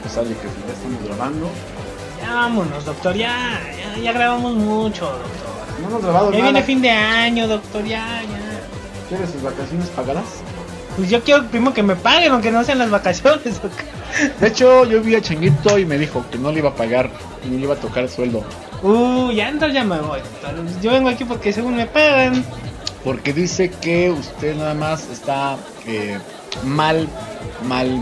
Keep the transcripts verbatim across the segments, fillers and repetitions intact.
pues sale que ya estamos grabando. Ya vámonos, doctor, ya, ya, ya grabamos mucho, doctor. No hemos grabado Ya nada. viene fin de año, doctor, ya, ya. ¿Quieres sus vacaciones pagadas? Pues yo quiero primero que me paguen, aunque no sean las vacaciones, doctor. De hecho, yo vi a Changuito y me dijo que no le iba a pagar, ni le iba a tocar el sueldo. Uh, ya entonces ya me voy, doctor. Yo vengo aquí porque según me pagan. Porque dice que usted nada más está eh, mal, mal,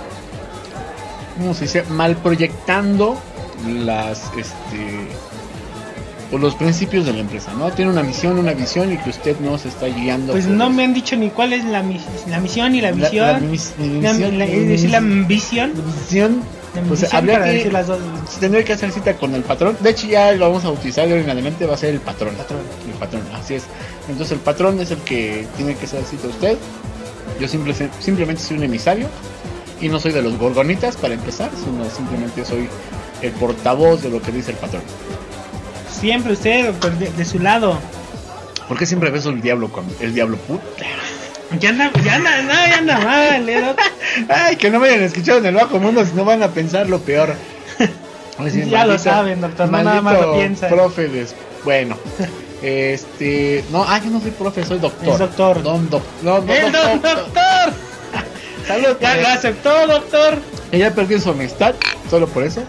¿cómo se dice? Mal proyectando las, este, o los principios de la empresa, ¿no? Tiene una misión, una visión y que usted no se está guiando. Pues por no eso. me han dicho ni cuál es la, mis, la misión ni la visión. La, la, mis- mi La- misión, la- mi es decir, la mis- visión. la visión, La pues visión habría para que decir las dos. tendría que hacer cita con el patrón. De hecho, ya lo vamos a utilizar de hoy en adelante, va a ser el patrón. Patrón. El patrón, así es. Entonces el patrón es el que tiene que hacer cita a usted. Yo simple, simplemente soy un emisario y no soy de los gorgonitas para empezar, sino simplemente soy el portavoz de lo que dice el patrón. Siempre usted, doctor, de, de su lado. ¿Por qué siempre beso el diablo con el diablo puta? Ya anda, ya anda, no, ya anda mal, eh, doctor. Ay, que no me hayan escuchado en el bajo mundo, si no van a pensar lo peor. Así, Ya lo saben, doctor, no nada más lo maldito piensan. Profe des- bueno, este, no, ah, yo no soy profe, soy doctor. Es doctor. Don doc, no, no, ¡El doctor. don doctor! Salud. Ya lo aceptó, doctor. Ella perdió su amistad, solo por eso.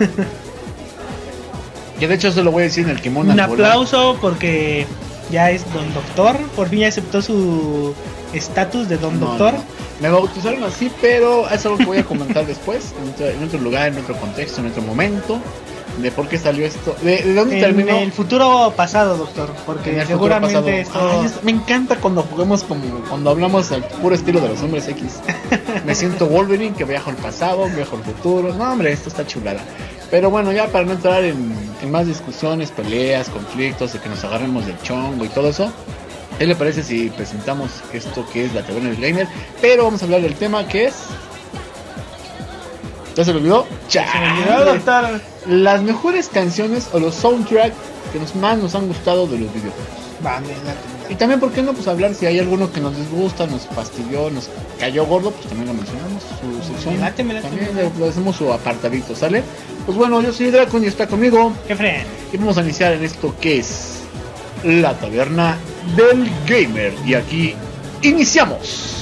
Que de hecho se lo voy a decir en el kimono. Un al volar. aplauso porque ya es don doctor. Por fin ya aceptó su estatus de don No, doctor. no. Me bautizaron así, pero es algo que voy a comentar después, en otro, en otro lugar, en otro contexto, en otro momento, de por qué salió esto, de, de dónde En terminó. el futuro pasado, doctor. En Porque el futuro seguramente pasado. esto. Ay, es- me encanta cuando jugamos como cuando hablamos al puro estilo de los hombres X. Me siento Wolverine, que viajo al pasado, viajo al futuro. No, hombre, esto está chulada. Pero bueno, ya para no entrar en, en más discusiones, peleas, conflictos, de que nos agarremos del chongo y todo eso, ¿qué le parece si presentamos esto que es la taberna del gamer? Pero vamos a hablar del tema que es... ¿Ya se lo olvidó? Se me olvidó, ¡Chale! doctor. Las mejores canciones o los soundtracks que nos más nos han gustado de los videojuegos. Vale, la- Y también, ¿por qué no? Pues hablar si hay alguno que nos disgusta, nos fastidió, nos cayó gordo, pues también lo mencionamos. Su sección. Me late, me late, También me le, late. le hacemos su apartadito, ¿sale? Pues bueno, yo soy Dracon y está conmigo. ¿Qué fren? Y vamos a iniciar en esto que es la taberna del gamer. Y aquí iniciamos.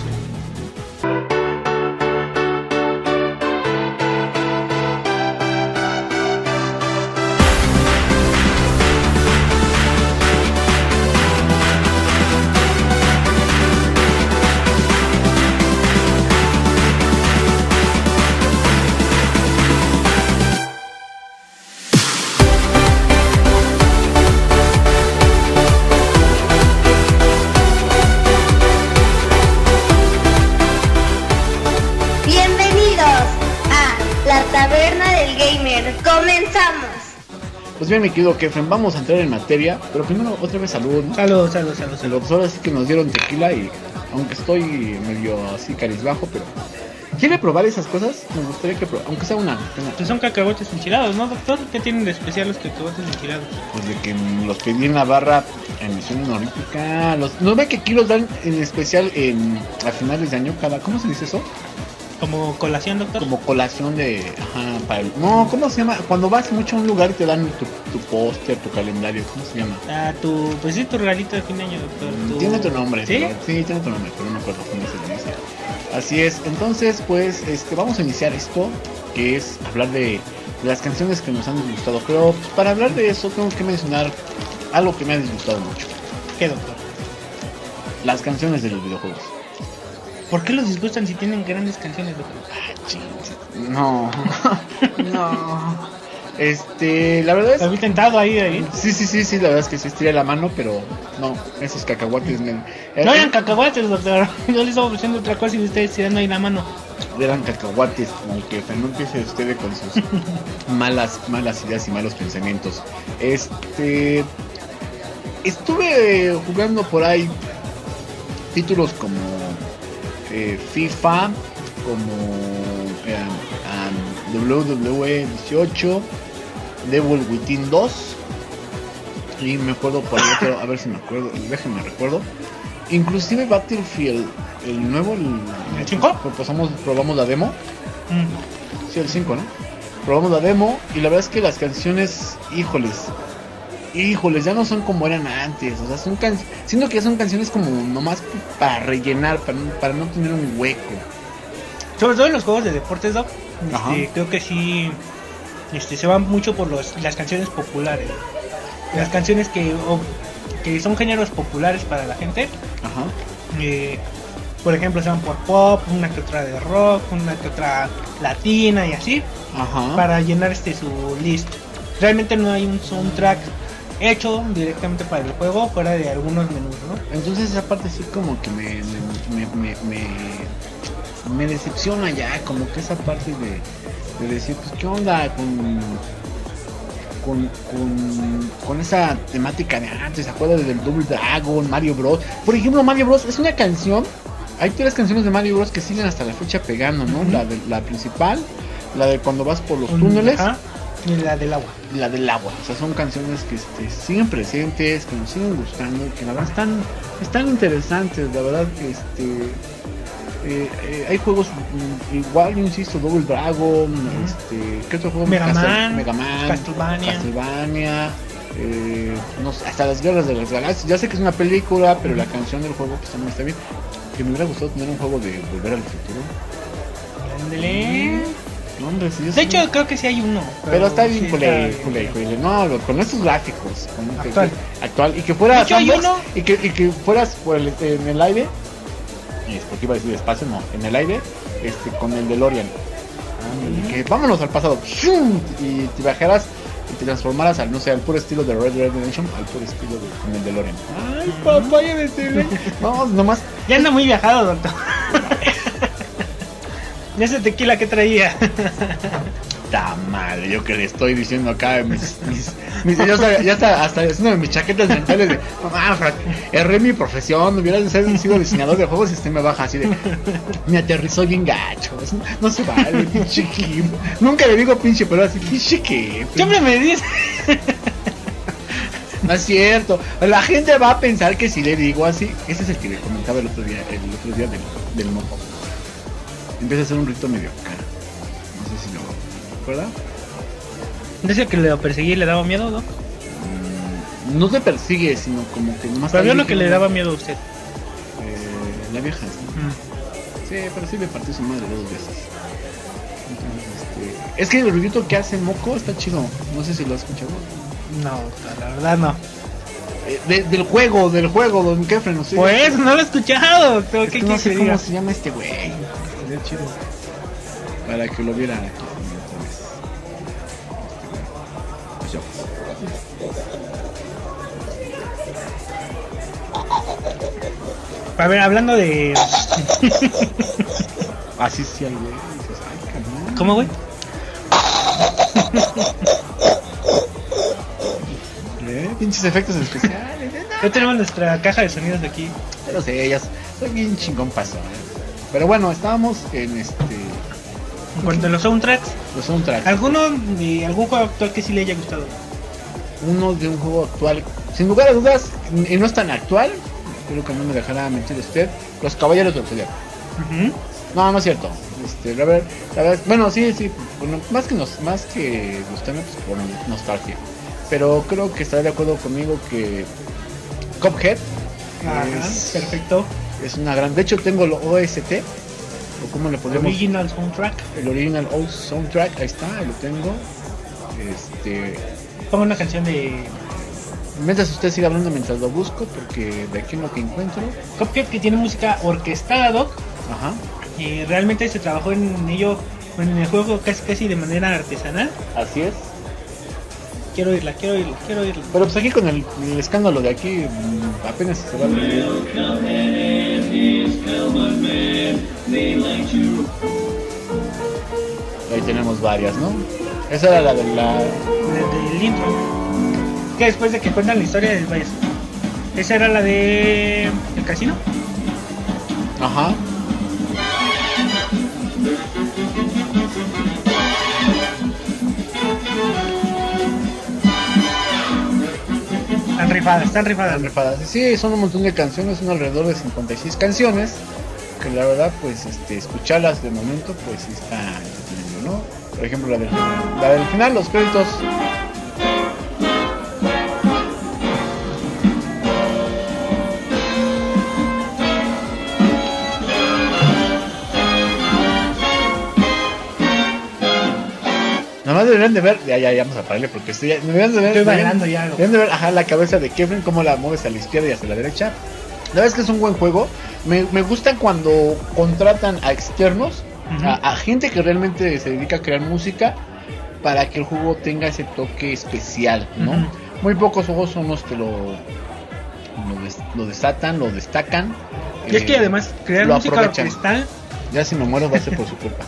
Bienvenidos a la Taberna del Gamer. Comenzamos. Pues bien, mi querido Kefren, vamos a entrar en materia. Pero primero, otra vez salud, ¿no? Salud, salud, salud, Se salud. lo ahora sí que nos dieron tequila y aunque estoy medio así carizbajo, pero ¿quiere probar esas cosas? Me gustaría que pruebe, aunque sea una, una. Pues son cacahuates enchilados, ¿no, doctor? ¿Qué tienen de especial los cacahuates enchilados? Pues de que los pedí en la barra en misión honorífica. Los, ¿no ve que aquí los dan en especial en a finales de año cada? ¿Cómo se dice eso? Como colación, doctor. Como colación de, ajá, para el, no, ¿cómo se llama? Cuando vas mucho a un lugar y te dan tu, tu póster, tu calendario, ¿cómo se llama? Ah, tu, pues sí, tu regalito de fin de año, doctor. Tu- Tiene tu nombre, ¿Sí? pero- sí, tiene tu nombre, pero no me acuerdo cómo se dice. Así es, entonces pues este vamos a iniciar esto, que es hablar de, de las canciones que nos han disgustado, pero pues, para hablar de eso tengo que mencionar algo que me ha disgustado mucho, ¿Qué, doctor? las canciones de los videojuegos. ¿Por qué los disgustan si tienen grandes canciones, doctor? Ah, ching, no, no, este, la verdad es... Te había intentado ahí, ahí. Sí, sí, sí, sí, la verdad es que sí estiré la mano, pero no, esos cacahuates me... No eran cacahuates, doctor. Yo les estaba ofreciendo otra cosa y ustedes tirando ahí la mano. eran cacahuates, como que no empiece usted con sus malas, malas ideas y malos pensamientos. Este, estuve jugando por ahí títulos como eh, FIFA, como eh, um, W W E dieciocho, Devil Within dos, y me acuerdo por ahí otro, a ver si me acuerdo, déjenme recuerdo. Inclusive Battlefield, el nuevo, el, ¿El cinco? Pues pasamos, probamos la demo. Mm. Sí, el cinco, ¿no? probamos la demo y la verdad es que las canciones, híjoles, híjoles, ya no son como eran antes. O sea, son can... siento que ya son canciones como nomás para rellenar, para, para no tener un hueco. Sobre todo en los juegos de deportes, Doc, Ajá. este, creo que sí este, se van mucho por los, las canciones populares. Las canciones que, o, que son géneros populares para la gente. Ajá. Eh, por ejemplo, se van por pop, una que otra de rock, una que otra latina y así, Ajá. para llenar este su list. Realmente no hay un soundtrack hecho directamente para el juego fuera de algunos menús, ¿no? Entonces esa parte sí como que me me, me, me, me, me decepciona ya, como que esa parte de, de decir, pues qué onda con con, con con esa temática de antes, ¿se acuerdan del Double Dragon, Mario Bros? Por ejemplo, Mario Bros es una canción, hay tres canciones de Mario Bros que siguen hasta la fecha pegando, ¿no? Uh-huh. La de la principal, la de cuando vas por los túneles, ajá, y la del agua. La del agua, o sea, son canciones que este, siguen presentes, que nos siguen gustando, que la verdad están, están interesantes, la verdad que este, eh, eh, hay juegos mm, igual, yo insisto, Double Dragon, uh-huh. este, ¿qué otro juego? Mega Man, Mega Man, Castlevania, Castlevania eh, no sé, hasta las Guerras de las Galaxias. Ya sé que es una película, pero la canción del juego pues también está bien. Que me hubiera gustado tener un juego de Volver al Futuro. Ándale. No, hombre, sí, de hecho, creo que sí hay uno. Pero, pero está bien, sí culé, culé, culé. No, con estos gráficos. Con actual. Que, que, actual. Y que fuera hecho, hay uno. Y que, y que fueras por el, en el aire. Porque iba a decir espacio, no. En el aire, este, con el DeLorean. Ah, mm. Que vámonos al pasado. Y te bajaras y te transformaras al, no sé, al puro estilo de Red Dead Redemption, al puro estilo de con el DeLorean. Ay, papá, ya decirle. No, nomás. Ya anda muy viajado, doctor. ¿Y ese tequila que traía? Está mal, yo que le estoy diciendo acá mis, mis, mis ya, está, ya está hasta haciendo mis chaquetas mentales de mamá, erré mi profesión, hubiera sido diseñador de juegos y este me baja así de me aterrizó bien gacho, no se vale, pinche Kim. Nunca le digo pinche, pero así, pinche que siempre me dice. No es cierto, la gente va a pensar que si le digo así, ese es el que le comentaba el otro día, el otro día del, del moco. Empieza a hacer un rito medio acá. No sé si lo recuerda. ¿Dice que le perseguía y le daba miedo, no? Mm, no te persigue, sino como que nomás. Pero lo que le daba miedo a usted. Eh, la vieja, ¿sí? Mm. Sí, pero sí le partió su madre dos veces. Entonces, este... es que el ruidito que hace Moco está chido. No sé si lo has escuchado. No, la verdad no. Eh, de, del juego, del juego, Don Kefren, no sé. Pues no lo he escuchado. Tengo es que que no sé cómo diga? Se llama este güey. Sería chido. Para que lo vieran aquí. A ver, hablando de. Así sí, al güey. ¿Cómo, güey? ¿Eh? Pinches efectos especiales. Ya tenemos nuestra caja de sonidos de aquí. Pero sí, ellas. Soy bien chingón paso. ¿eh? Pero bueno, estábamos en este. En cuanto a los soundtracks. Los soundtracks. ¿Alguno de algún juego actual que sí le haya gustado? Uno de un juego actual. Sin lugar a dudas, y no es tan actual. Creo que no me dejará mentir usted. Los Caballeros del Zodiaco. Uh-huh. No, no es cierto. Este, la verdad, la verdad, bueno, sí, sí. Bueno, más que nos, más que gustarme, pues por nostalgia. Pero creo que estará de acuerdo conmigo que Cuphead. Ajá, es, perfecto. Es una gran. De hecho, tengo el O S T. O cómo le podemos. Original soundtrack. El original soundtrack. Ahí está, ahí lo tengo. Este. Pongo una canción de. Mientras usted siga hablando mientras lo busco, porque de aquí en lo que encuentro. Cuphead, que tiene música orquestada, Doc. Ajá. Y realmente se trabajó en ello, en el juego casi casi de manera artesanal. Así es. Quiero oírla, quiero oírla, quiero oírla. Pero pues aquí con el, el escándalo de aquí apenas se va a ver. Ahí tenemos varias, ¿no? Esa era la de la... La del intro. Que después de que cuentan la historia de vayas. Esa era la de... ¿El casino? Ajá. Están rifadas, están rifadas. Están rifadas. Sí, son un montón de canciones, son alrededor de cincuenta y seis canciones. Que la verdad, pues, este, escucharlas de momento, pues, sí está entretenido, ¿no? Por ejemplo, la del, la del final, los créditos. Nada más deberían de ver, ya, ya, ya vamos a pararle porque estoy, deberían de ver, Estoy deberían, bailando ya. deberían de ver, ajá, la cabeza de Kevin, cómo la mueves a la izquierda y hacia la derecha. La verdad es que es un buen juego. Me, me gusta cuando contratan a externos, uh-huh. a, a gente que realmente se dedica a crear música para que el juego tenga ese toque especial, ¿no? Uh-huh. Muy pocos juegos son los que lo, lo, des, lo desatan, lo destacan. Y eh, es que además crear música aprovechan. orquestal. Ya si me muero va a ser por su culpa.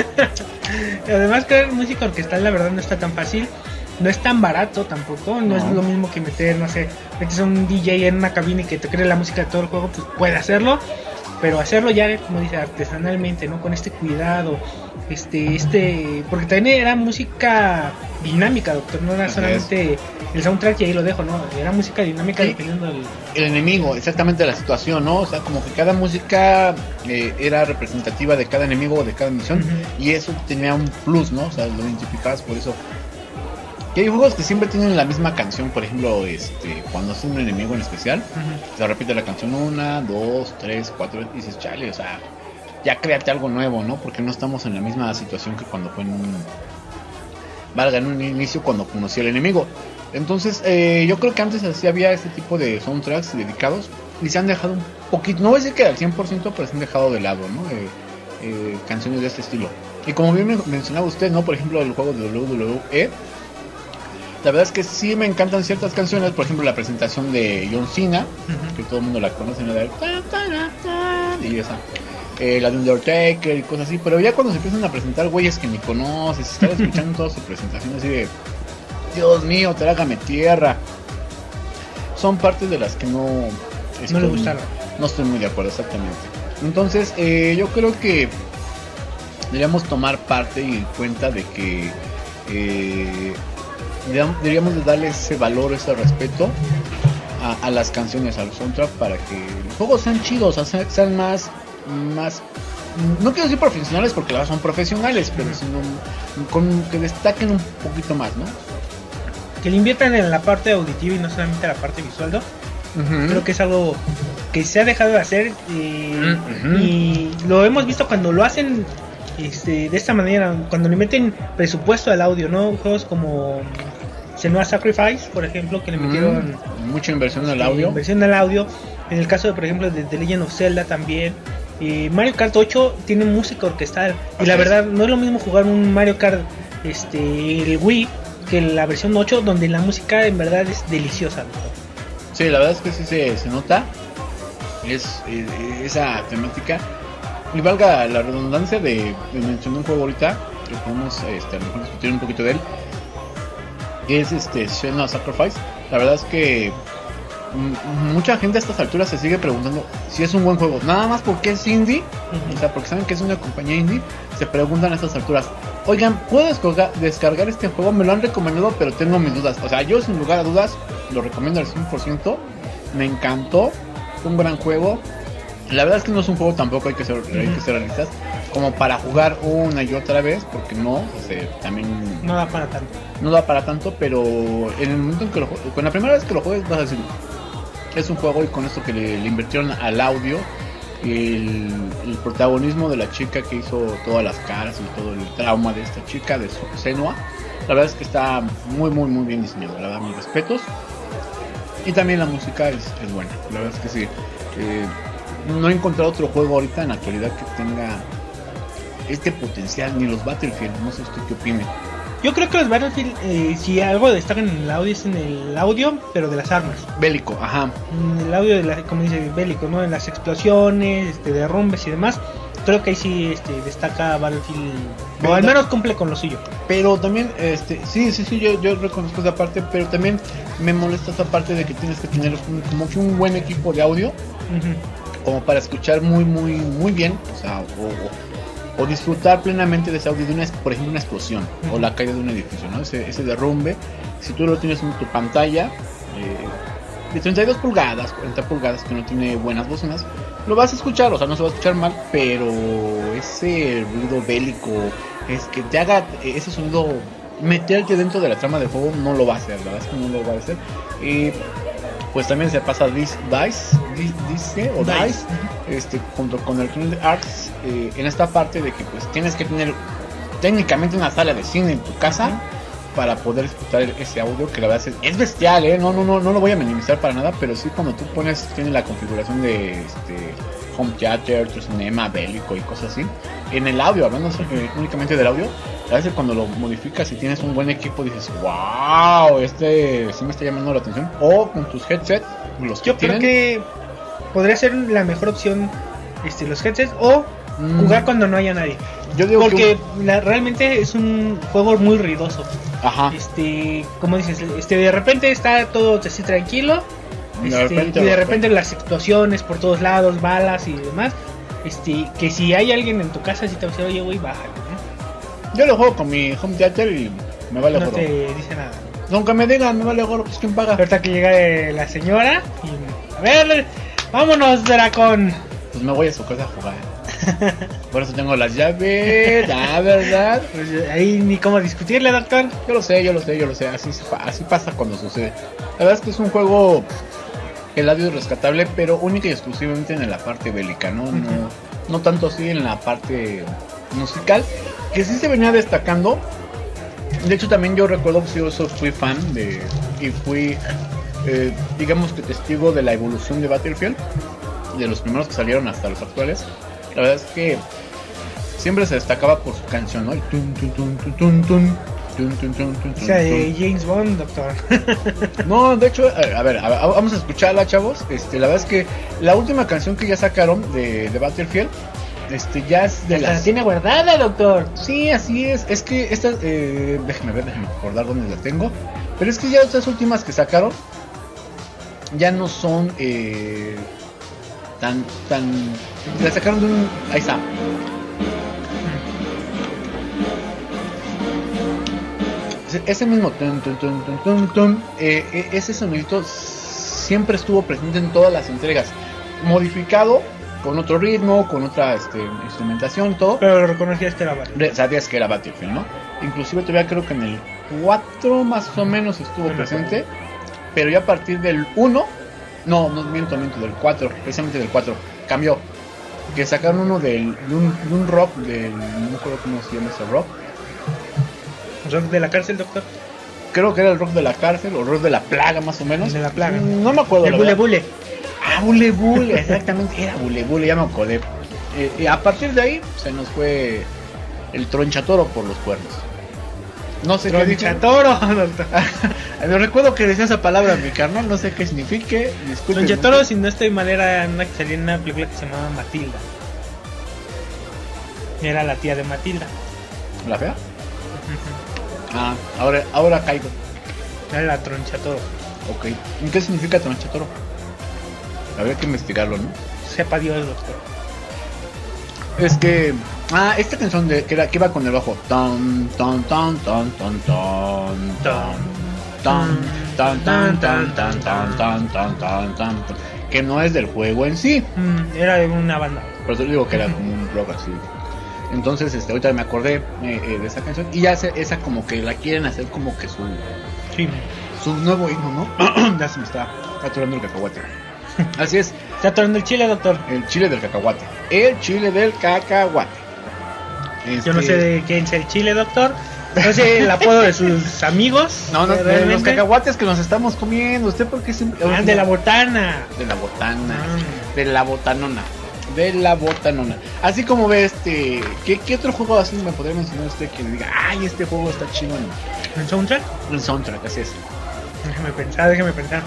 Además crear música orquestal la verdad no está tan fácil, no es tan barato tampoco, no, no es lo mismo que meter, no sé, metes a un D J en una cabina y que te cree la música de todo el juego, pues puede hacerlo, pero hacerlo ya, como dice, artesanalmente, ¿no? Con este cuidado, este, este, porque también era música dinámica, doctor, no era Así solamente es. El soundtrack y ahí lo dejo, ¿no? Era música dinámica dependiendo del... El enemigo, exactamente la situación, ¿no? O sea, como que cada música eh, era representativa de cada enemigo o de cada misión, uh-huh. y eso tenía un plus, ¿no? O sea, lo identificabas por eso. Que hay juegos que siempre tienen la misma canción, por ejemplo, este, cuando es un enemigo en especial, uh-huh. se repite la canción una, dos, tres, cuatro, y dices, chale, o sea, ya créate algo nuevo, ¿no? Porque no estamos en la misma situación que cuando fue en un... valga, en un inicio cuando conocí al enemigo. Entonces, eh, yo creo que antes así había este tipo de soundtracks dedicados y se han dejado un poquito, no voy a decir que al cien por ciento, pero se han dejado de lado, ¿no? Eh, eh, canciones de este estilo. Y como bien mencionaba usted, ¿no? Por ejemplo, el juego de W W E, la verdad es que sí me encantan ciertas canciones, por ejemplo, la presentación de John Cena, uh-huh. que todo el mundo la conoce, ¿no? Y esa. Eh, la de Undertaker y cosas así, pero ya cuando se empiezan a presentar güeyes que ni conoces, estás escuchando toda su presentación así de Dios mío, trágame tierra. Son partes de las que no estoy, no le gustaron. No estoy muy de acuerdo, exactamente. Entonces, eh, yo creo que deberíamos tomar parte y cuenta de que eh, deberíamos de darle ese valor, ese respeto a, a las canciones, al soundtrack, para que los juegos sean chidos, sean más, más, no quiero decir profesionales porque las son profesionales, pero sino con, que destaquen un poquito más, ¿no? Que le inviertan en la parte auditiva y no solamente la parte visual, ¿no? Uh-huh. Creo que es algo que se ha dejado de hacer y, uh-huh. y lo hemos visto cuando lo hacen este, de esta manera, cuando le meten presupuesto al audio, ¿no? Juegos como Senua Sacrifice, por ejemplo, que le metieron uh-huh. mucha inversión este, al audio. Inversión al audio. En el caso de, por ejemplo, de The Legend of Zelda también. Eh, Mario Kart ocho tiene música orquestal y la verdad no es lo mismo jugar un Mario Kart este el Wii que la versión ocho, donde la música en verdad es deliciosa, ¿no? Sí, la verdad es que sí se, se nota es eh, esa temática. Y valga la redundancia de, de mencionar un juego ahorita que podemos este, a lo mejor discutir un poquito de él, que es este Senua Sacrifice. La verdad es que m- mucha gente a estas alturas se sigue preguntando si es un buen juego, nada más porque es indie, uh-huh. o sea, porque saben que es una compañía indie, se preguntan a estas alturas, oigan, ¿puedo descargar, descargar este juego? Me lo han recomendado, pero tengo mis dudas. O sea, yo sin lugar a dudas lo recomiendo al cien por ciento. Me encantó, fue un gran juego. La verdad es que no es un juego tampoco, hay que ser, uh-huh. hay que ser realistas, como para jugar una y otra vez, porque no, o sea, también no da para tanto. No da para tanto, pero en el momento en que lo juegues, con la primera vez que lo juegues vas a decir, es un juego, y con esto que le, le invirtieron al audio, el, el protagonismo de la chica que hizo todas las caras y todo el trauma de esta chica, de su Senua, la verdad es que está muy muy muy bien diseñado, la verdad, mis respetos. Y también la música es, es buena, la verdad es que sí. eh, no he encontrado otro juego ahorita en la actualidad que tenga este potencial, ni los Battlefield, no sé usted qué opine. Yo creo que los Battlefield, eh, si algo destacan en el audio, es en el audio, pero de las armas. Bélico, ajá. En el audio, de la, como dice, bélico, ¿no? En las explosiones, este, derrumbes y demás. Creo que ahí sí este, destaca Battlefield, pero o al menos cumple con lo suyo. Pero también, este, sí, sí, sí, yo, yo reconozco esa parte, pero también me molesta esa parte de que tienes que tener un, como que un buen equipo de audio, uh-huh. como para escuchar muy, muy, muy bien, o sea, o, o o disfrutar plenamente de ese audio de una, por ejemplo, una explosión uh-huh. o la caída de un edificio, ¿no? Ese, ese derrumbe, si tú lo tienes en tu pantalla eh, de treinta y dos pulgadas, cuarenta pulgadas, que no tiene buenas bocinas, lo vas a escuchar, o sea, no se va a escuchar mal, pero ese ruido bélico es que te haga ese sonido, meterte dentro de la trama del juego, no lo va a hacer, la verdad es que no lo va a hacer. Y pues también se pasa Dice, Dice, Dice o Dice, Dice este, junto con el Kingdom Hearts, eh, en esta parte de que pues tienes que tener técnicamente una sala de cine en tu casa uh-huh. para poder escuchar ese audio, que la verdad es, es bestial, ¿eh? No, no, no, no lo voy a minimizar para nada, pero sí cuando tú pones, tiene la configuración de este, home theater, tu cinema bélico y cosas así, en el audio, hablando eh, únicamente del audio, a veces cuando lo modificas y tienes un buen equipo dices, wow, este sí me está llamando la atención. O con tus headsets, los que yo tienen, creo que podría ser la mejor opción este, los headsets o mm. jugar cuando no haya nadie. Yo digo porque que... la, realmente es un juego muy ruidoso. Ajá. Este, como dices, este de repente está todo así tranquilo. Este, de repente, y de repente las explosiones por todos lados, balas y demás. Este, que si hay alguien en tu casa, si te va a decir, oye, güey, bájale, ¿no? Yo lo juego con mi home theater y me vale no gorro. No te dice nada. Aunque me digan, me vale gorro, pues ¿quién paga? Ahorita que llega eh, la señora y... A ver, vámonos, Dracón. Pues me voy a su casa a jugar. Por eso tengo las llaves, ah, ¿verdad? Pues ahí ni cómo discutirle, doctor. Yo lo sé, yo lo sé, yo lo sé. Así, así pasa cuando sucede. La verdad es que es un juego... El audio es rescatable, pero única y exclusivamente en la parte bélica, ¿no? Uh-huh. No, no tanto así en la parte musical, que sí se venía destacando. De hecho, también yo recuerdo que yo fui fan de... Y fui, eh, digamos que testigo de la evolución de Battlefield, de los primeros que salieron hasta los actuales. La verdad es que siempre se destacaba por su canción, ¿no? El tun, tun, tun, tun, tun, tun. Tun, tun, tun, tun, o sea, de James Bond, doctor. No, de hecho, a ver, a ver, vamos a escucharla, chavos. Este, la verdad es que la última canción que ya sacaron de, de Battlefield, este, ya es de la las... tiene guardada, doctor. Sí, así es. Es que esta, eh, déjeme ver, déjeme recordar dónde la tengo. Pero es que ya estas últimas que sacaron ya no son eh, tan, tan. La sacaron de un. Ahí está. Ese mismo tun, tun, tun, tun, tun, tun, eh, ese sonidito siempre estuvo presente en todas las entregas, modificado con otro ritmo, con otra este, instrumentación, todo. Pero lo reconocías que era Battlefield. Sabías que era Battlefield, ¿no? Inclusive todavía creo que en el cuatro más o menos estuvo no presente, no. Pero ya a partir del uno, no, no miento, miento, del cuatro, precisamente del cuatro, cambió. Que sacaron uno del, de, un, de un rock, del, no me acuerdo cómo se llama ese rock. ¿Rock de la cárcel, doctor? Creo que era el rock de la cárcel o rock de la plaga, más o menos. De la plaga. No me acuerdo. El bule bule. Ah, bule bule, exactamente, era bule bule, ya me acordé. Eh, y a partir de ahí se nos fue el tronchatoro por los cuernos. No sé qué dicho. Tronchatoro, doctor. Me recuerdo que decía esa palabra, mi carnal, no sé qué signifique. Disculpen. Tronchatoro, si no estoy mal, era una que salía en una película que se llamaba Matilda. Era la tía de Matilda. ¿La fea? Ah, ahora, ahora caigo. Era la tronchatoro. Ok. ¿Y qué significa tronchatoro? Habría que investigarlo, ¿no? Sepa Dios, doctor. Es que... Ah, esta canción de, que, era, que iba con el bajo. Ton, ton, ton, ton, ton, ton, ton, ton, ton, ton, ton, ton, ton, ton, ton, ton, ton, que no es del juego en sí. Mm, era de una banda. Por eso digo que era como un rock así. Entonces, este, ahorita me acordé eh, eh, de esa canción. Y ya se, esa como que la quieren hacer como que su... Sí. Su nuevo himno, ¿no? Ya se me está atorando el cacahuate. Así es. Está atorando el chile, doctor. El chile del cacahuate. El chile del cacahuate. Este... Yo no sé de quién es el chile, doctor. No sé el apodo de sus amigos. No, no, de los cacahuates que nos estamos comiendo. ¿Usted por qué siempre...? Ah, de la botana. De la botana. Ah. De la botanona. De la botanona. Así como ve este... ¿Qué, qué otro juego así me podría mencionar usted que diga, ay, este juego está chido? ¿El soundtrack? El soundtrack, así es. Déjame pensar, déjame pensar.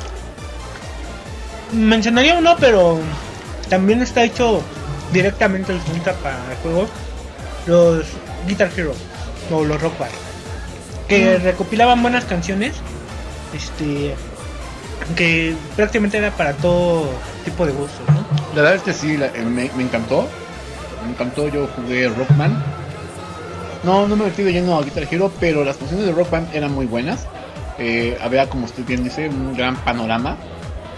Mencionaría uno, pero también está hecho directamente el soundtrack para el juego. Los Guitar Hero o los Rock Band, que mm. recopilaban buenas canciones, este, que prácticamente era para todo tipo de gustos, ¿no? La verdad es que sí, la, me, me encantó, me encantó. Yo jugué Rockman. No, no me metí de lleno a Guitar Hero, pero las canciones de Rock Band eran muy buenas. Eh, había, como usted bien dice, un gran panorama.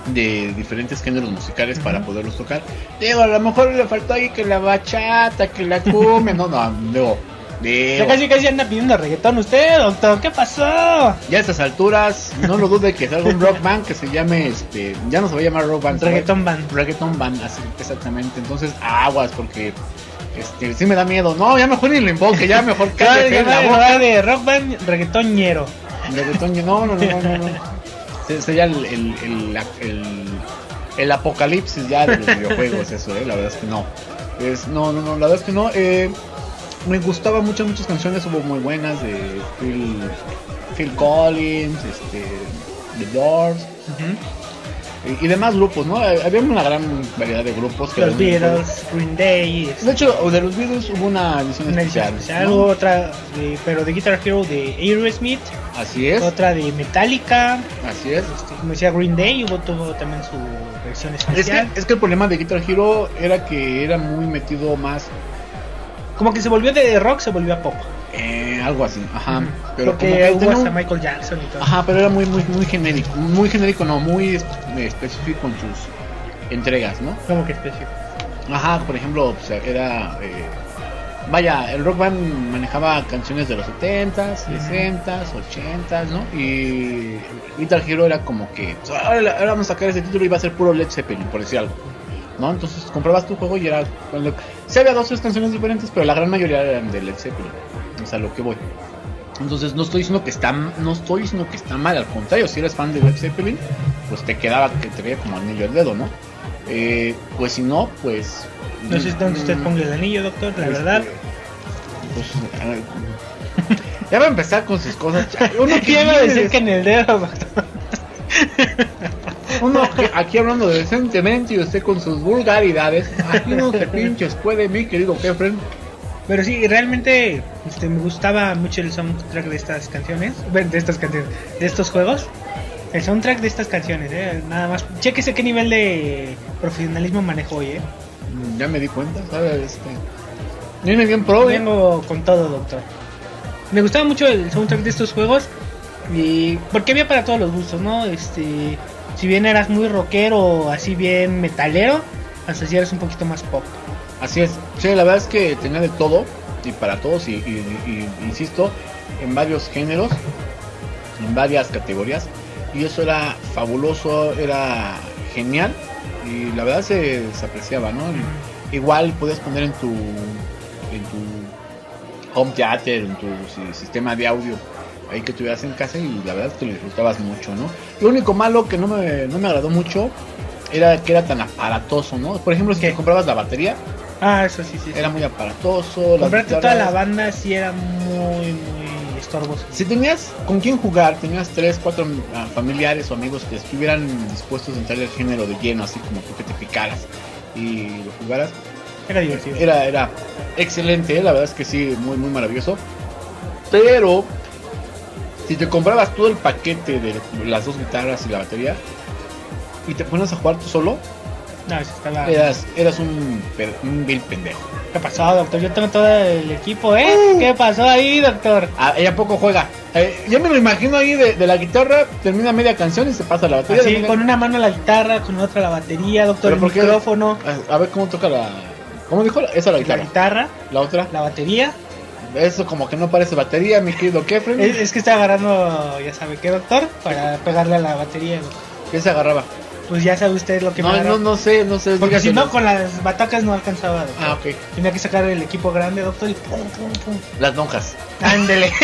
de diferentes géneros musicales uh-huh. para poderlos tocar. Digo, a lo mejor le faltó ahí que la bachata, que la cumbia, no, no, digo, digo. Ya casi casi anda pidiendo reggaetón usted, doctor, ¿qué pasó? Ya a estas alturas, no lo dude que salga un rock band que se llame, este, ya no se va a llamar rock band. Reggaeton band. Reggaeton band, así, exactamente, entonces aguas, porque, este, sí me da miedo, no, ya mejor ni lo invoque, ya mejor cállate en la boca. De rock band reggaetonero. Reggaetón, no, no, no, no, no. Sería el, el, el, el, el apocalipsis ya de los videojuegos, eso, eh, la verdad es que no. Es, no, no, no, la verdad es que no. Eh, me gustaban muchas, muchas canciones, hubo muy buenas de Phil, Phil Collins, este, The Doors. Uh-huh. Y, y demás grupos, ¿no? Había una gran variedad de grupos. Que los Beatles, Green Day. De hecho, de los Beatles hubo una edición una especial. especial ¿no? Otra, de, pero de Guitar Hero de Aerosmith. Así es. Otra de Metallica. Así es. Este, como decía Green Day, hubo tuvo también su versión especial. Es que, es que el problema de Guitar Hero era que era muy metido más. Como que se volvió de rock, se volvió a pop. Eh, algo así, ajá. Uh-huh. Pero porque como que hubo hubo hasta Michael Jackson y todo. Ajá, pero era muy, muy, muy genérico. Muy genérico, no, muy específico en sus entregas, ¿no? ¿Cómo que específico? Ajá, por ejemplo, pues, era. Eh, vaya, el rock band manejaba canciones de los setentas, sesentas, ochentas, ¿no? Y Guitar Hero era como que. Pues, ahora, ahora vamos a sacar ese título y iba a ser puro Led Zeppelin, por decir algo, ¿no? Entonces comprabas tu juego y era. Cuando, sí había dos o tres canciones diferentes, pero la gran mayoría eran de Led Zeppelin. O sea, lo que voy. Entonces no estoy diciendo que está, no estoy diciendo que está mal, al contrario, si eres fan de Led Zeppelin, pues te quedaba, que te veía como anillo al dedo, ¿no? Eh, pues si no, pues. No sé dónde usted ponga el anillo, doctor, la este, verdad. Pues, a ver, ya va a empezar con sus cosas. Uno que iba a decir que en el dedo, doctor. Uno que aquí hablando decentemente y usted con sus vulgaridades. Aquí no se pinches puede, mi querido Kefren. Pero sí, realmente este, me gustaba mucho el soundtrack de estas canciones, bueno, de estas canciones, de estos juegos. El soundtrack de estas canciones, eh, nada más. Chéquese qué nivel de profesionalismo manejo hoy, eh. Ya me di cuenta, ¿sabes? Este... Viene bien pro, eh. Vengo con todo, doctor. Me gustaba mucho el soundtrack de estos juegos y porque había para todos los gustos, ¿no? Este, si bien eras muy rockero, así bien metalero, hasta si eras un poquito más pop. Así es, sí, la verdad es que tenía de todo y para todos y, y, y, y insisto, en varios géneros, en varias categorías y eso era fabuloso, era genial y la verdad se, se apreciaba, ¿no? Y, igual podías poner en tu en tu home theater, en tu si, sistema de audio ahí que tuvieras en casa y la verdad es que lo disfrutabas mucho, ¿no? Lo único malo que no me, no me agradó mucho era que era tan aparatoso, ¿no? Por ejemplo, si ¿Qué? te comprabas la batería. Ah, eso sí, sí. Era sí. muy aparatoso. Comprarte toda la banda sí era muy, muy estorboso. Si tenías con quién jugar, tenías tres, cuatro uh, familiares o amigos que estuvieran dispuestos a entrar al género de lleno, así como tú que te picaras y lo jugaras. Era divertido. Era, era excelente, ¿eh? La verdad es que sí, muy, muy maravilloso. Pero si te comprabas todo el paquete de las dos guitarras y la batería y te pones a jugar tú solo, no, eso estaba... eras, eras un, un vil pendejo. ¿Qué pasó, doctor? Yo tengo todo el equipo, ¿eh? Uh, ¿Qué pasó ahí, doctor? Ah, ella poco juega. Eh, yo me lo imagino ahí de, de la guitarra, termina media canción y se pasa a la batería. Sí, media... con una mano la guitarra, con otra la batería, doctor, el micrófono. A, a ver cómo toca la... ¿Cómo dijo? Esa la guitarra. La guitarra. La otra. La batería. Eso como que no parece batería, mi querido Kefren. Es, es que está agarrando, ya sabe qué, doctor, para pegarle a la batería. ¿Qué se agarraba? Pues ya sabe usted lo que no, me No, no sé, no sé. Porque si no, con las batacas no alcanzaba, doctor. Ah, ok. Tenía que sacar el equipo grande, doctor, y pum, pum, pum. Las lonjas. Ándele.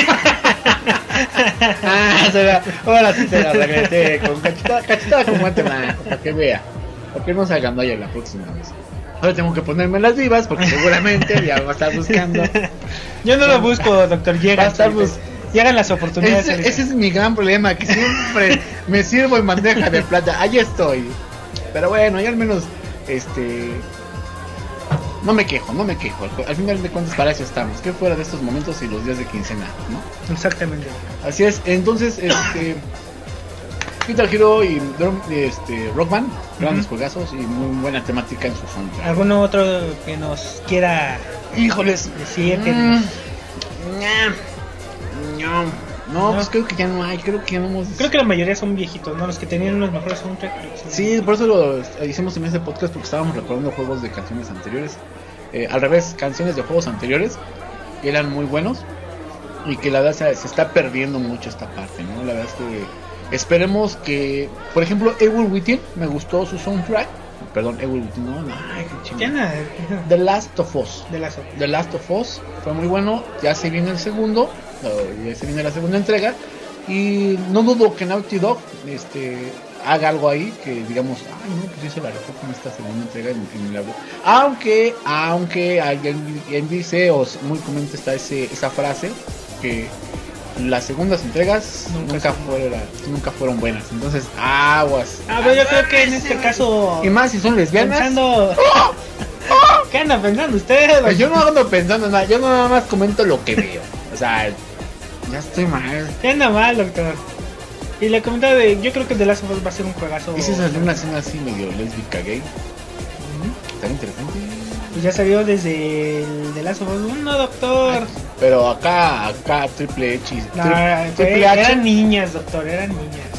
Ah, se la... Ahora sí te la regresé con cachetada, cachetada con guante blanco, para que vea. Porque no salgan de la próxima vez. Ahora tengo que ponerme las vivas porque seguramente ya va a estar buscando. Yo no lo busco, doctor. Llega. Va a estar bus... Llegan las oportunidades. Ese, ese es mi gran problema, que siempre me sirvo en bandeja de plata. Ahí estoy. Pero bueno, yo al menos, este, no me quejo, no me quejo. Al final de cuentas para eso estamos. Que fuera de estos momentos y los días de quincena, ¿no? Exactamente. Así es. Entonces, este, Guitar Hero y este, Rock Band, grandes uh-huh. juegazos y muy buena temática en su soundtrack. ¿Algún otro que nos quiera, híjoles, decir? Que mm, nos... no, no, No, no, pues creo que ya no hay, creo que ya no hemos... Creo que la mayoría son viejitos, ¿no? Los que tenían los mejores soundtracks. Sí, por eso lo hicimos en este podcast, porque estábamos recordando juegos de canciones anteriores. Eh, al revés, canciones de juegos anteriores que eran muy buenos y que la verdad se, se está perdiendo mucho esta parte, ¿no? La verdad es que esperemos que, por ejemplo, Evil Within, me gustó su soundtrack. Perdón, Evil Within, no, no, ay, qué chingada. The Last of Us. The Last of Us. The Last of Us fue muy bueno, ya se viene el segundo. Ya se viene la segunda entrega y no dudo que Naughty Dog este, haga algo ahí que digamos, ay no, pues sí se la rifó con esta segunda entrega en, en el... aunque aunque alguien, alguien dice o muy comúnmente está ese, esa frase que las segundas entregas nunca, nunca fueron nunca fueron buenas, entonces aguas. Ah, pero yo creo que en este caso, y más si son lesbianas, pensando... ¿Qué anda pensando usted? Pues yo no ando pensando nada, yo nada más comento lo que veo. O sea, ya estoy mal. ¿Qué anda mal, doctor? Y le comentaba de, yo creo que The Last of Us va a ser un juegazo. ¿Y si salió una escena así medio lésbica gay? Uh-huh. Tan interesante. Pues ya salió desde el The Last of Us uno, doctor. Ay, pero acá, acá Triple H. No, tri- triple H. Eran niñas, doctor, eran niñas.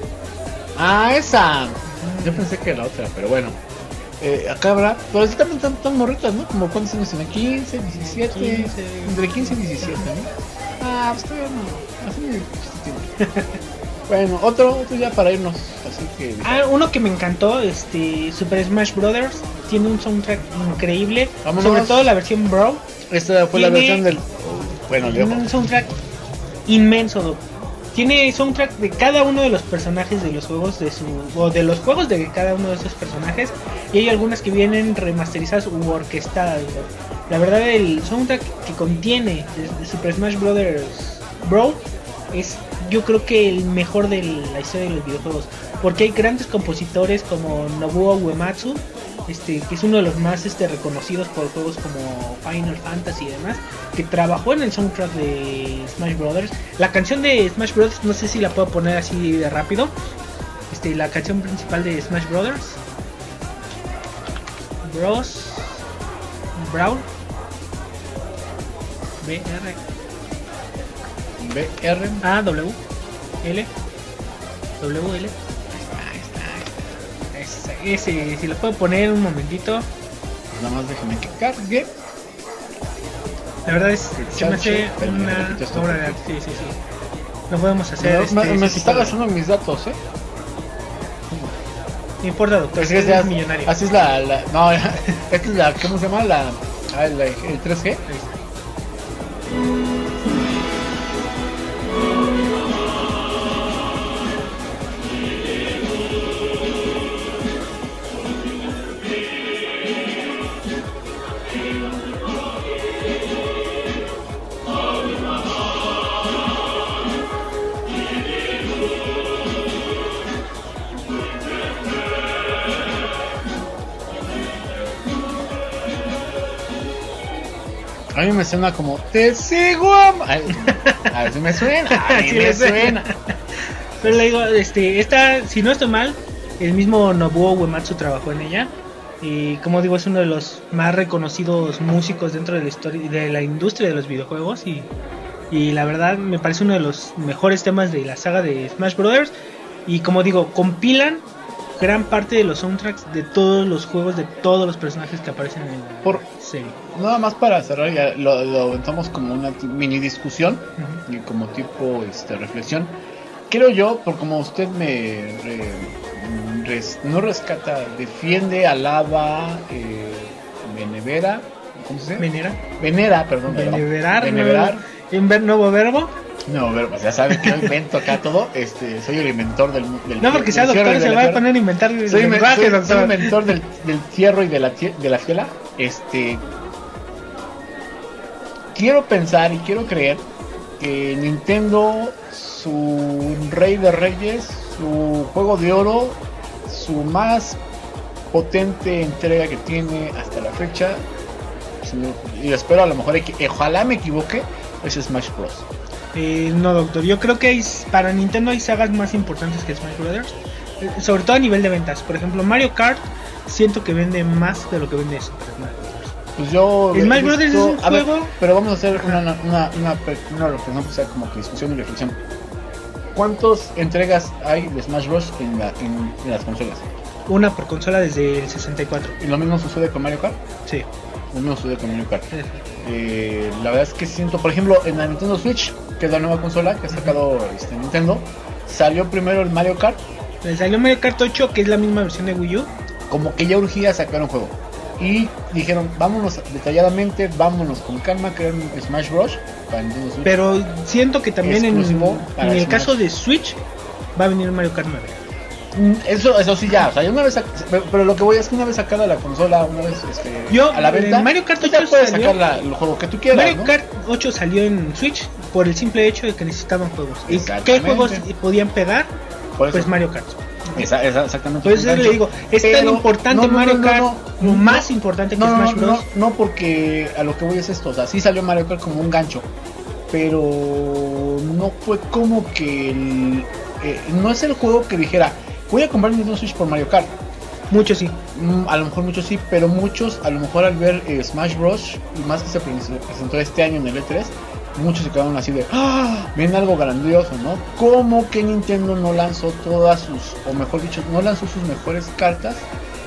Ah, esa. Uh-huh. Yo pensé que la otra, pero bueno. Eh, acá habrá, pero sí también están tan morritas, ¿no? Como cuántos años tienen, quince, diecisiete, quince, entre quince y diecisiete, ¿no? Ah, pues todavía no, así de bueno, otro, otro ya para irnos, así que... Ah, uno que me encantó, este, Super Smash Brothers, tiene un soundtrack increíble, vámonos. Sobre todo la versión Bro. Esta fue la versión del... Bueno, tiene un soundtrack inmenso, tiene soundtrack de cada uno de los personajes de los juegos de su o de los juegos de cada uno de esos personajes y hay algunas que vienen remasterizadas u orquestadas. La verdad el soundtrack que contiene de, de Super Smash Brothers Bro es yo creo que el mejor de la historia de los videojuegos porque hay grandes compositores como Nobuo Uematsu, este que es uno de los más este reconocidos por juegos como Final Fantasy y demás, que trabajó en el soundtrack de Smash Brothers. La canción de Smash Brothers, no sé si la puedo poner así de rápido. Este, la canción principal de Smash Brothers. Bros. Brawl. B R. B R. A W. L. W L. Ese, si lo puedo poner un momentito. Nada más déjame que cargue. La verdad es que se me hace una obra de arte. Sí, sí, sí. No podemos hacer. No, este, me, me está gastando mis datos, ¿eh? No importa, doctor. Es que es, es millonario. Así es la, la. No, esta es la. ¿Cómo se llama? La. Ah, la el tres G. A mí me suena como te sigo. A ver si me suena. A mí sí me suena. Pero le digo, este, esta, si no estoy mal, el mismo Nobuo Uematsu trabajó en ella. Y como digo, es uno de los más reconocidos músicos dentro de la historia, de la industria de los videojuegos. Y, y la verdad me parece uno de los mejores temas de la saga de Smash Brothers. Y como digo, compilan gran parte de los soundtracks de todos los juegos de todos los personajes que aparecen en la Por, serie. Nada más para cerrar, ya lo, lo aventamos como una t- mini discusión uh-huh. y como tipo este, reflexión. Creo yo, por como usted me re, res, no rescata, defiende, alaba, eh, venera, ¿cómo se dice? Venera. Venera, perdón. Beneverar. Beneverar. Nuevo, nuevo verbo. No, pero pues ya saben que yo invento acá todo. Este, soy el inventor del, del no porque sea doctor se va a poner a inventar el soy lenguaje, soy, doctor. Soy inventor del, del fierro y de la de la fiela. Este, quiero pensar y quiero creer que Nintendo, su rey de reyes, su juego de oro, su más potente entrega que tiene hasta la fecha, y espero a lo mejor que ojalá me equivoque, es Smash Bros. Eh, no, doctor, yo creo que hay, para Nintendo hay sagas más importantes que Smash Brothers, eh, sobre todo a nivel de ventas. Por ejemplo, Mario Kart siento que vende más de lo que vende Super Smash Bros. Pues yo... El he Smash Brothers visto- es un a ver, juego- pero vamos a hacer una, una, una, una, una reflexión, pues, sea como que discusión y reflexión. ¿Cuántas entregas hay de Smash Bros. En, la, en, en las consolas? Una por consola desde el sesenta y cuatro. ¿Y lo mismo sucede con Mario Kart? Sí. Lo mismo sucede con Mario Kart. Eh, la verdad es que siento, por ejemplo, en la Nintendo Switch, que es la nueva consola que ha sacado este, Nintendo, salió primero el Mario Kart, Le salió Mario Kart ocho, que es la misma versión de Wii U. como que ya urgía sacar un juego. Y dijeron, vámonos detalladamente, vámonos con calma, crear un Smash Bros. Para Nintendo Switch. Pero siento que también en, Exclusivo para en el Smash. caso de Switch va a venir Mario Kart nueve. Mm, Eso, eso sí ya, o sea, ya una vez, sac- pero, pero lo que voy es que una vez sacada la consola, una vez este, Yo, a la venta, en Mario Kart tú ya ocho puedes salió- sacar la- el juego que tú quieras, Mario ¿no? Kart ocho salió en Switch por el simple hecho de que necesitaban juegos. ¿Y qué Exactamente. juegos podían pegar? Por eso. Pues Mario Kart. Esa- esa- exactamente. Por eso le digo, es tan Pero- importante no, no, Mario no, no, Kart, no, lo no, más no, importante que no, Smash no, Bros. No, no, porque a lo que voy es esto, o sea, sí salió Mario Kart como un gancho, pero no fue como que el, eh, no es el juego que dijera, voy a comprar Nintendo Switch por Mario Kart. Muchos sí. Mm, A lo mejor muchos sí, pero muchos, a lo mejor al ver eh, Smash Bros. Y más que se pre- se presentó este año en el E tres, muchos se quedaron así de, ¡ah! Ven algo grandioso, ¿no? Como que Nintendo no lanzó todas sus, o mejor dicho, no lanzó sus mejores cartas.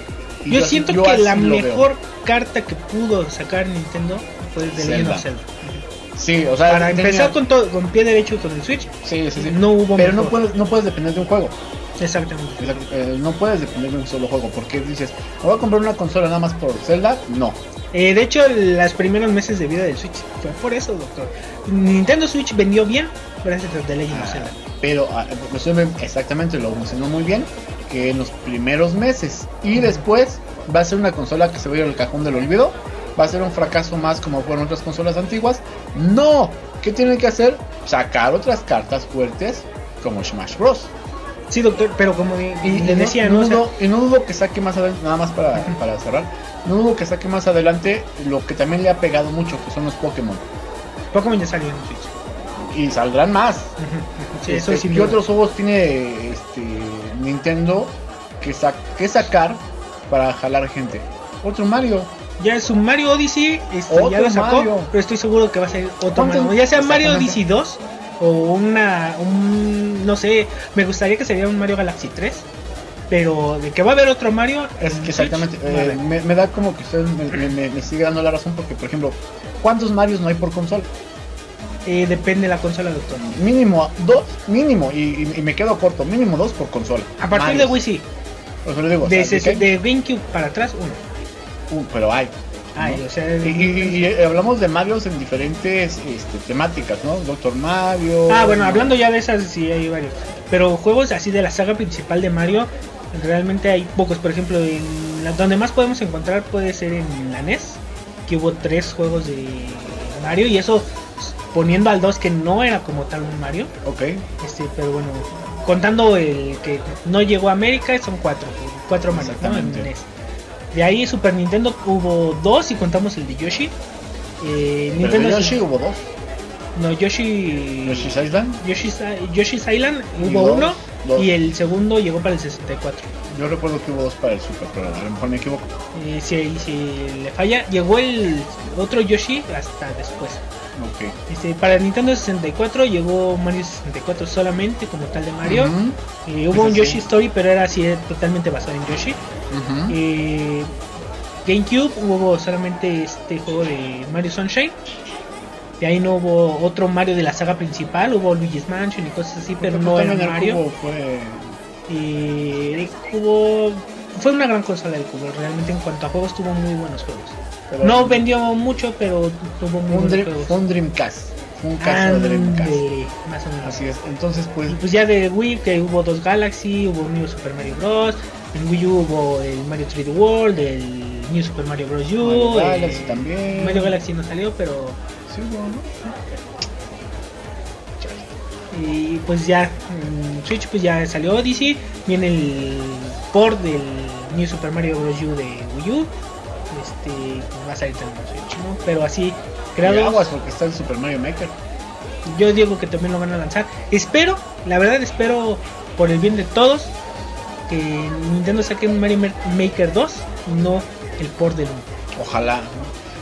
Y Yo así- siento yo que así la lo veo. mejor carta que pudo sacar Nintendo fue de Legend of Zelda. Zelda. Sí, o sea, Para tenía- empezar con todo, con pie derecho con el Switch, Sí, sí, sí. no hubo Pero no mejor. puedes, no puedes depender de un juego. Exactamente. Exacto, eh, no puedes depender de un solo juego. Porque dices, ¿me voy a comprar una consola nada más por Zelda? No. Eh, de hecho, los primeros meses de vida del Switch fue por eso, doctor. Nintendo Switch vendió bien gracias a The Legend of Ah, Zelda. pero ah, resume exactamente, lo mencionó muy bien, que en los primeros meses. Y después va a ser una consola que se va a ir al cajón del olvido. Va a ser un fracaso más como fueron otras consolas antiguas. No. ¿Qué tienen que hacer? Sacar otras cartas fuertes como Smash Bros. Sí, doctor, pero como de- Y, le y decía, no, ¿no? no O sea, dudo, y no dudo que saque más adelante, nada más para, para cerrar, no dudo que saque más adelante lo que también le ha pegado mucho, que son los Pokémon. Pokémon ya salió en Switch. Y saldrán más. Sí, Este, eso sí. ¿Qué otros juegos tiene este, Nintendo que, sa- que sacar para jalar gente? Otro Mario. Ya es un Mario Odyssey, este, Otro ya lo sacó, Mario. pero estoy seguro que va a ser otro ¿Cuántos? Mario. Ya sea Mario Exactamente. Odyssey dos o una, un, no sé, me gustaría que sería un Mario Galaxy tres, pero de que va a haber otro Mario, Es en que Switch, exactamente, va a eh, haber. me, me da como que usted me, me- me- me sigue dando la razón porque, por ejemplo, ¿cuántos Marios no hay por consola? Eh, depende de la consola, doctor. Mínimo dos, mínimo, y, y- y me quedo corto, mínimo dos por consola. A partir Marios. de Wii sí, Por eso le digo, o de, sea, ese- ¿de qué? de GameCube para atrás, uno. Uh, pero hay. Ay, ¿no? o sea, Y, y- y, eh, hablamos de Marios en diferentes este, temáticas, ¿no? Doctor Mario. Ah, bueno, ¿no? hablando ya de esas, sí hay varios. Pero juegos así de la saga principal de Mario, realmente hay pocos. Por ejemplo, en la- donde más podemos encontrar puede ser en la N E S, que hubo tres juegos de Mario, y eso poniendo al dos que no era como tal un Mario. Ok. Este, pero bueno, contando el que no llegó a América, son cuatro. Cuatro Mario, ¿no? En Exactamente. N E S. De ahí Super Nintendo hubo dos, y contamos el de Yoshi. Eh, Pero Nintendo de Yoshi hubo dos. No, Yoshi. Yoshi's Island. Yoshi's, Yoshi's Island Y hubo dos, uno dos. y el segundo llegó para el sesenta y cuatro. Yo recuerdo que hubo dos para el Super, pero a lo mejor me equivoco. Y si, si le falla, llegó el otro Yoshi hasta después. Ok. Este, para el Nintendo sesenta y cuatro llegó Mario sesenta y cuatro solamente como tal de Mario. Ujú, Y hubo un Ese sí. Yoshi Story, pero era así eh, totalmente basado en Yoshi. ujú. Eh, GameCube hubo solamente este juego de Mario Sunshine. De ahí no hubo otro Mario de la saga principal, hubo Luigi's Mansion y cosas así, pero Porque no era también el Mario. cubo fue. Y el cubo fue una gran cosa del cubo, realmente en cuanto a juegos tuvo muy buenos juegos. pero- No vendió mucho, pero tuvo muy un, buenos dream, juegos. fue un Dreamcast. Fue un caso de Dreamcast. Ándele, más o menos. Así es. Entonces, pues. Y pues ya de Wii que hubo dos Galaxy, hubo un New Super Mario Bros. En Wii U hubo el Mario tres D World, el New Super Mario Bros. U. Mario eh, Galaxy también. Mario Galaxy no salió, pero Sí, bueno. y pues ya en Switch pues ya salió Odyssey, viene el port del New Super Mario Bros. U de Wii U, este pues va a salir también en Switch, ¿no? Pero así Y aguas creados, porque está el Super Mario Maker. yo digo que también lo van a lanzar. Espero, la verdad espero por el bien de todos que Nintendo saque un Mario Maker dos y no el port del uno. Ojalá.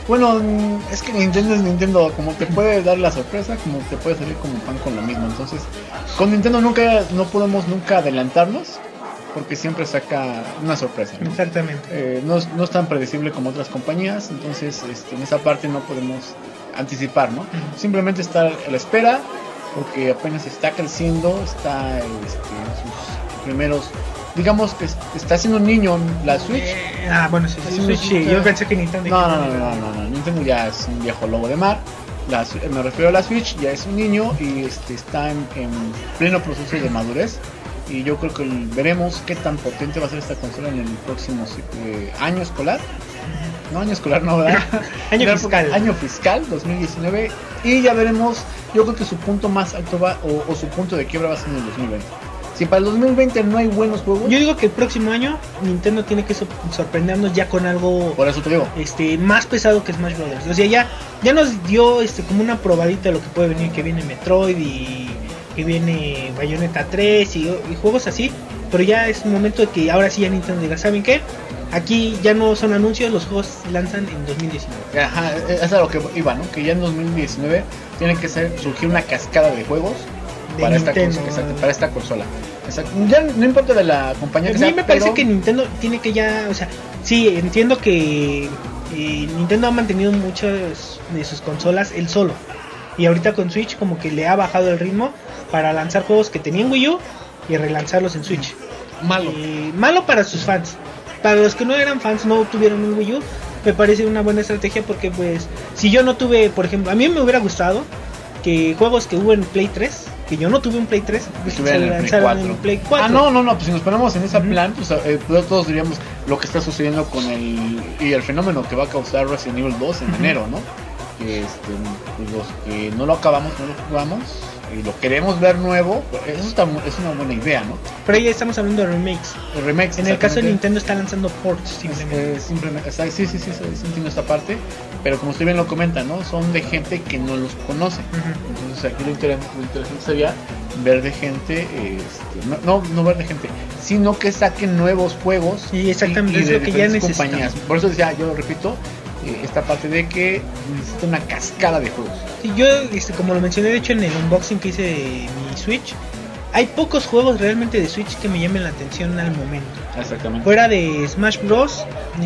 Bueno, es que Nintendo es Nintendo, como te puede dar la sorpresa, como te puede salir como pan con lo mismo. Entonces, con Nintendo nunca, no podemos nunca adelantarnos, porque siempre saca una sorpresa, ¿no? Exactamente. Eh, no, no es tan predecible como otras compañías, entonces este, en esa parte no podemos anticipar, ¿no? Uh-huh. Simplemente estar a la espera, porque apenas está creciendo, está este, en sus primeros... Digamos que está siendo un niño la Switch. Eh, ah, bueno, sí, sí, Switch, sí. Yo pensé que Nintendo. No, no, no, no, no, no, Nintendo ya es un viejo lobo de mar. La, me refiero a la Switch, ya es un niño y este, está en, en pleno proceso de madurez. Y yo creo que veremos qué tan potente va a ser esta consola en el próximo eh, año escolar. No, año escolar, no, ¿verdad? año fiscal. Año fiscal, dos mil diecinueve. Y ya veremos, yo creo que su punto más alto va, o, o su punto de quiebra va a ser en el dos mil veinte. Si para el dos mil veinte no hay buenos juegos, yo digo que el próximo año Nintendo tiene que sorprendernos ya con algo, por eso te digo, este más pesado que Smash Brothers. O sea, ya ya nos dio este como una probadita de lo que puede venir, que viene Metroid y que viene Bayonetta tres y, y juegos así, pero ya es momento de que ahora sí ya Nintendo diga, ¿saben qué? Aquí ya no son anuncios, los juegos se lanzan en dos mil diecinueve. Ajá, es a lo que iba, ¿no? Que ya en dos mil diecinueve tiene que ser, surgir una cascada de juegos para esta, consola, exacto, para esta consola. Exacto. Ya no importa de la compañía que a sea. A mí me parece pero... que Nintendo tiene que ya, o sea, sí, entiendo que eh, Nintendo ha mantenido muchas de sus consolas él solo. Y ahorita con Switch como que le ha bajado el ritmo para lanzar juegos que tenían Wii U y relanzarlos en Switch. Malo. Eh, malo para sus fans. Para los que no eran fans, no tuvieron un Wii U, me parece una buena estrategia porque pues si yo no tuve, por ejemplo, a mí me hubiera gustado que juegos que hubo en Play tres, que yo no tuve un Play tres, se lanzaron en Play cuatro. Ah, no, no, no, pues si nos ponemos en ese uh-huh. plan, pues eh, todos diríamos lo que está sucediendo con el y el fenómeno que va a causar Resident Evil dos en uh-huh. enero, ¿no? Que este, pues los que no lo acabamos, no lo jugamos y lo queremos ver nuevo, eso está, es una buena idea, ¿no? Pero ya estamos hablando de remakes. De remakes. En el caso de Nintendo está lanzando ports simplemente. Eh, simplemente sí, sí, sí, sí, sí, entiendo esta parte, pero como usted bien lo comenta, ¿no? Son de gente que no los conoce. Uh-huh. Entonces aquí lo interesante, lo interesante sería ver de gente, este, no, no, no ver de gente, sino que saquen nuevos juegos. Sí, exactamente, y, y es de lo que ya necesitan. Compañías. Por eso decía, yo lo repito, esta parte de que necesita una cascada de juegos. Sí, yo este, como lo mencioné de hecho en el unboxing que hice de mi Switch, hay pocos juegos realmente de Switch que me llamen la atención al momento. Exactamente. Fuera de Smash Bros,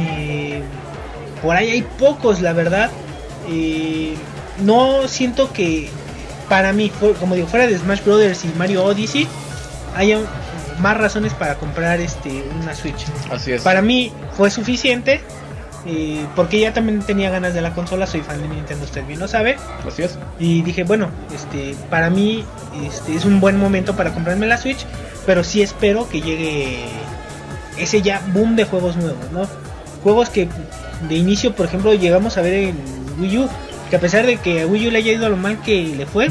eh, por ahí hay pocos, la verdad. Eh, no siento que para mí, como digo, fuera de Smash Brothers y Mario Odyssey, haya más razones para comprar este una Switch. Así es. Para mí fue suficiente. Eh, porque ya también tenía ganas de la consola, soy fan de Nintendo, usted bien lo sabe. Así es. Y dije, bueno, este, para mí este, es un buen momento para comprarme la Switch, pero sí espero que llegue ese ya boom de juegos nuevos, ¿no? Juegos que de inicio, por ejemplo, llegamos a ver en Wii U, que a pesar de que a Wii U le haya ido a lo mal que le fue,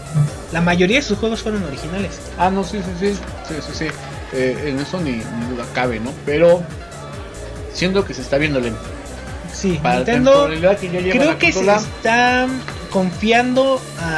la mayoría de sus juegos fueron originales. Ah, no, sí, sí, sí, sí, sí, sí. Eh, en eso ni, ni duda cabe, ¿no? Pero siento que se está viendo lento. Sí, para Nintendo que creo que consola, se está confiando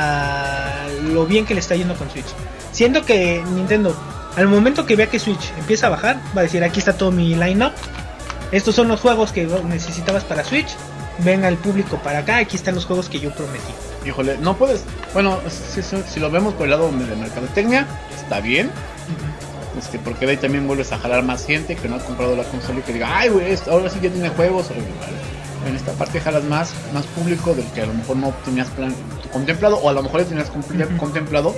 a lo bien que le está yendo con Switch. Siento que Nintendo, al momento que vea que Switch empieza a bajar, va a decir, aquí está todo mi line-up, estos son los juegos que necesitabas para Switch, venga el público para acá, aquí están los juegos que yo prometí. Híjole, no puedes, bueno, si, si, si lo vemos por el lado de mercadotecnia, está bien. Uh-huh. Este, porque de ahí también vuelves a jalar más gente que no ha comprado la consola y que diga, ay, güey, ahora sí ya tiene juegos. En esta parte jalas más, más público del que a lo mejor no tenías plan, contemplado, o a lo mejor ya tenías uh-huh. contemplado.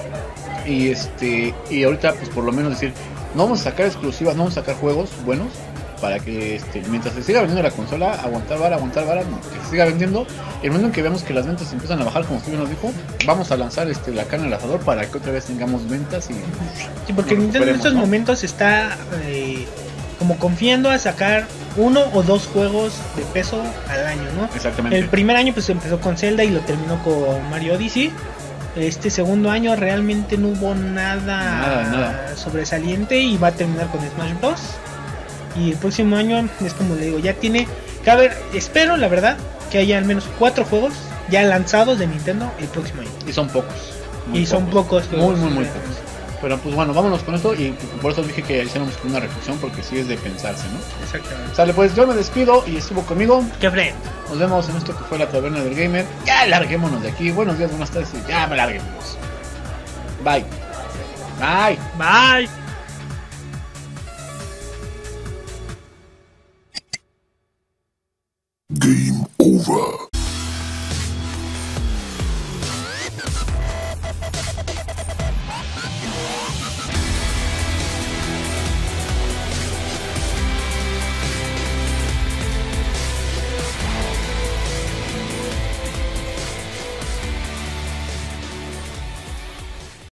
Y este y ahorita, pues por lo menos decir, no vamos a sacar exclusivas, no vamos a sacar juegos buenos para que este, mientras se siga vendiendo la consola, aguantar vara, aguantar vara, que se siga vendiendo. El momento en que veamos que las ventas empiezan a bajar, como usted nos dijo, vamos a lanzar este la carne al asador para que otra vez tengamos ventas y sí, porque Nintendo en estos ¿no? momentos está eh, como confiando a sacar uno o dos juegos de peso al año, ¿no? Exactamente. El primer año pues empezó con Zelda y lo terminó con Mario Odyssey. Este segundo año realmente no hubo nada, nada, nada sobresaliente y va a terminar con Smash Bros. Y el próximo año es como le digo, ya tiene que haber, espero la verdad que haya al menos cuatro juegos ya lanzados de Nintendo el próximo año. Y son pocos. Y pocos. son pocos juegos, muy muy muy pocos. Pero pues bueno, vámonos con esto y por eso dije que hiciéramos una reflexión porque sí es de pensarse, ¿no? Exactamente. Sale, pues yo me despido y estuvo conmigo. ¿Qué Fred? Nos vemos en esto que fue la taberna del gamer. Ya larguémonos de aquí. Buenos días, buenas tardes y ya me larguemos. Bye. Bye. Bye. Game over.